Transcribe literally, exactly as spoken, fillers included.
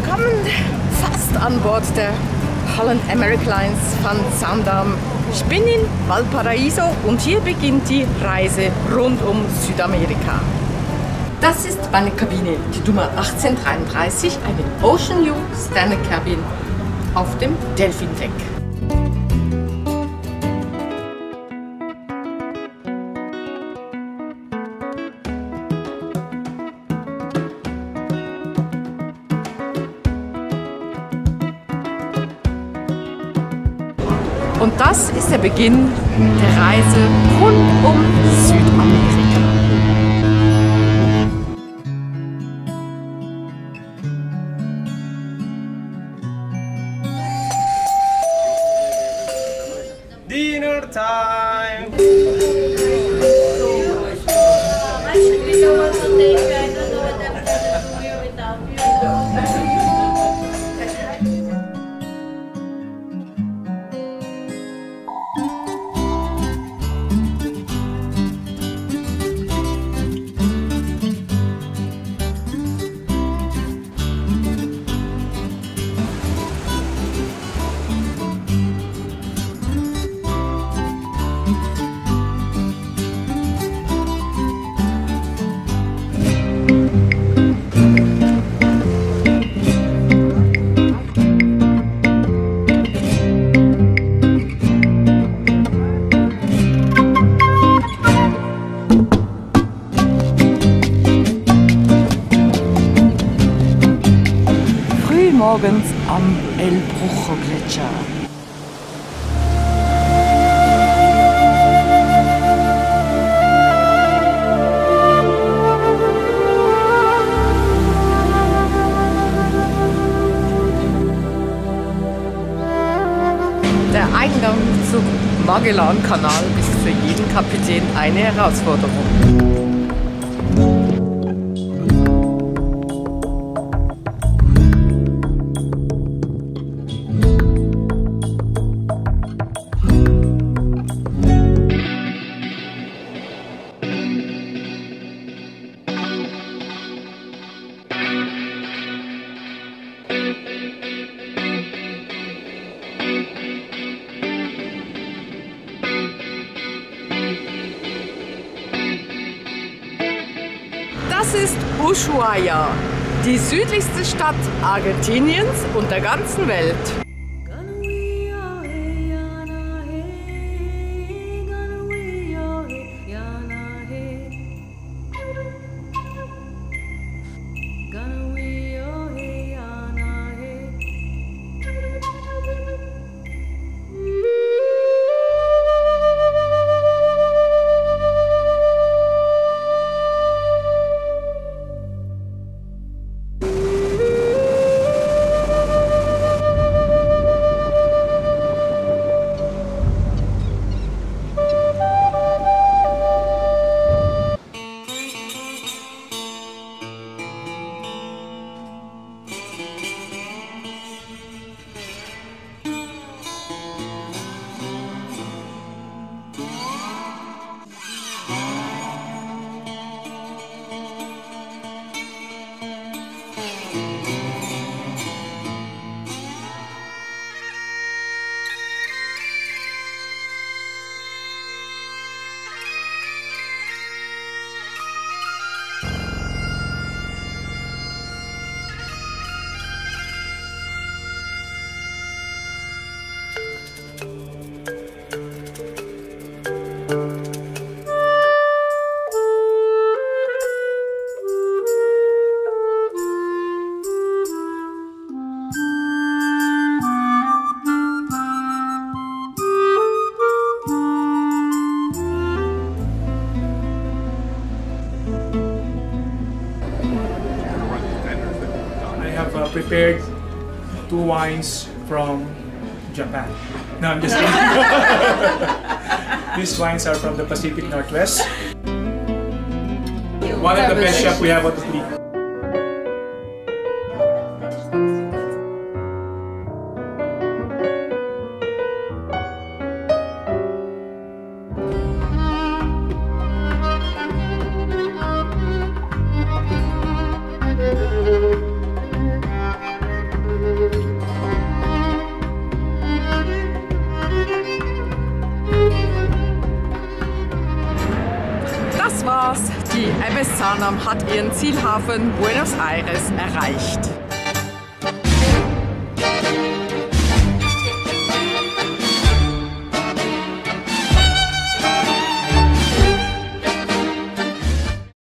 Willkommen fast an Bord der Holland America Line von Zaandam. Ich bin in Valparaiso und hier beginnt die Reise rund um Südamerika. Das ist meine Kabine, die Nummer achtzehn dreiunddreißig, eine Ocean View Stanley Cabin auf dem Delfindeck. Und das ist der Beginn der Reise rund um Südamerika. Dinner time! Morgens am Brujo Gletscher. Der Eingang zum Magellan-Kanal ist für jeden Kapitän eine Herausforderung. Das ist Ushuaia, die südlichste Stadt Argentiniens und der ganzen Welt. Prepared two wines from Japan. No, I'm just kidding. These wines are from the Pacific Northwest. One of the best shops we have on the fleet. Die M S Zaandam hat ihren Zielhafen Buenos Aires erreicht.